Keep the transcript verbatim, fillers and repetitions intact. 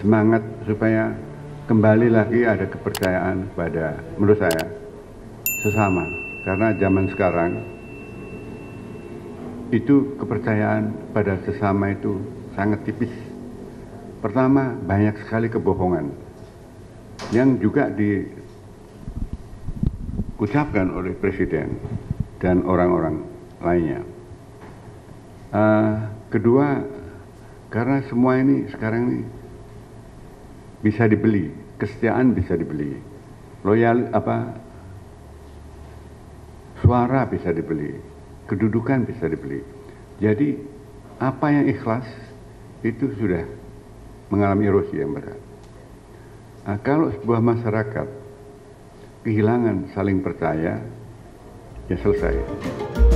semangat supaya kembali lagi ada kepercayaan pada, menurut saya, sesama. Karena zaman sekarang itu kepercayaan pada sesama itu sangat tipis. Pertama, banyak sekali kebohongan yang juga diucapkan oleh Presiden dan orang-orang lainnya. Uh, kedua, karena semua ini sekarang ini bisa dibeli, kesetiaan bisa dibeli, loyal apa, suara bisa dibeli, kedudukan bisa dibeli. Jadi apa yang ikhlas itu sudah mengalami erosi yang berat. Nah, kalau sebuah masyarakat kehilangan saling percaya, ya selesai.